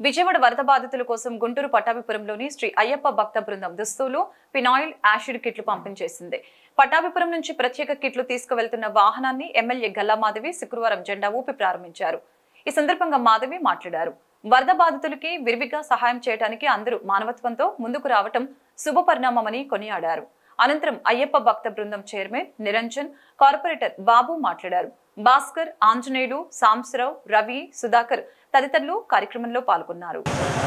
విజయవాడ వరద బాధితుల కోసం గుంటూరు పట్టాభిపురంలోని శ్రీ అయ్యప్ప భక్త బృందం దుస్తులు, ఫినాయిల్, యాసిడ్ కిట్లు పంపిణీ చేసింది. పట్టాభిపురం నుంచి ప్రత్యేక కిట్లు తీసుకువెళ్తున్న వాహనాన్ని ఎమ్మెల్యే గల్లా మాధవి శుక్రవారం జెండా ఊపి ప్రారంభించారు. ఈ సందర్భంగా మాధవి మాట్లాడారు. వరద బాధితులకి విరివిగా సహాయం చేయడానికి అందరూ మానవత్వంతో ముందుకు రావటం శుభపరిణామమని కొనియాడారు. అనంతరం అయ్యప్ప భక్త బృందం చైర్మన్ నిరంజన్, కార్పొరేటర్ బాబు మాట్లాడారు. భాస్కర్, ఆంజనేయులు, సాంబశివరావు, రవి, సుధాకర్ తదితరులు కార్యక్రమంలో పాల్గొన్నారు.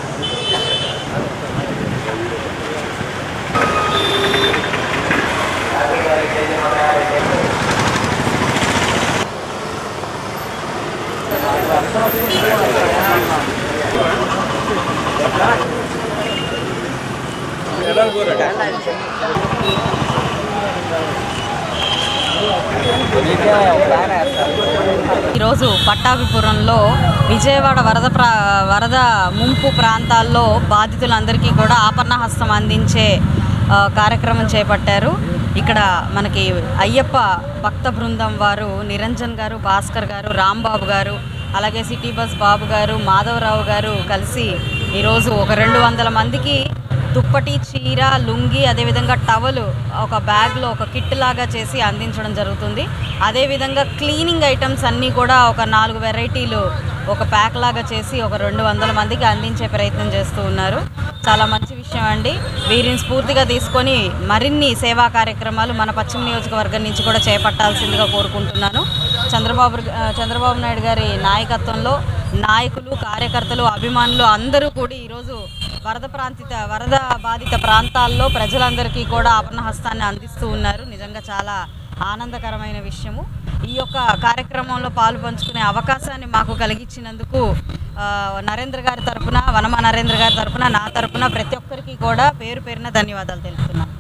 ఈరోజు పట్టాభిపురంలో విజయవాడ వరద ముంపు ప్రాంతాల్లో బాధితులందరికీ కూడా ఆపన్నహస్తం అందించే కార్యక్రమం చేపట్టారు. ఇక్కడ మనకి అయ్యప్ప భక్త బృందం వారు నిరంజన్ గారు, భాస్కర్ గారు, రాంబాబు గారు, అలాగే సిటీ బస్ బాబు గారు, మాధవరావు గారు కలిసి ఈరోజు ఒక 200 మందికి దుప్పటి, చీర, లుంగి, అదేవిధంగా టవలు ఒక బ్యాగ్లో ఒక కిట్ లాగా చేసి అందించడం జరుగుతుంది. అదేవిధంగా క్లీనింగ్ ఐటమ్స్ అన్నీ కూడా ఒక 4 వెరైటీలు ఒక ప్యాక్ లాగా చేసి ఒక 200 మందికి అందించే ప్రయత్నం చేస్తూ ఉన్నారు. చాలా మంచి విషయం అండి. వీరిని స్ఫూర్తిగా తీసుకొని మరిన్ని సేవా కార్యక్రమాలు మన పశ్చిమ నియోజకవర్గం నుంచి కూడా చేపట్టాల్సిందిగా కోరుకుంటున్నాను. చంద్రబాబు నాయుడు గారి నాయకత్వంలో నాయకులు, కార్యకర్తలు, అభిమానులు అందరూ కూడా ఈరోజు వరద బాధిత ప్రాంతాల్లో ప్రజలందరికీ కూడా ఆపన్నహస్తాన్ని అందిస్తూ ఉన్నారు. నిజంగా చాలా ఆనందకరమైన విషయము. ఈ యొక్క కార్యక్రమంలో పాలు పంచుకునే అవకాశాన్ని మాకు కలిగించినందుకు నరేంద్ర గారి తరఫున, వనమా నరేంద్ర గారి తరఫున, నా తరఫున ప్రతి ఒక్కరికి కూడా పేరు పేరున ధన్యవాదాలు తెలుపుతున్నాను.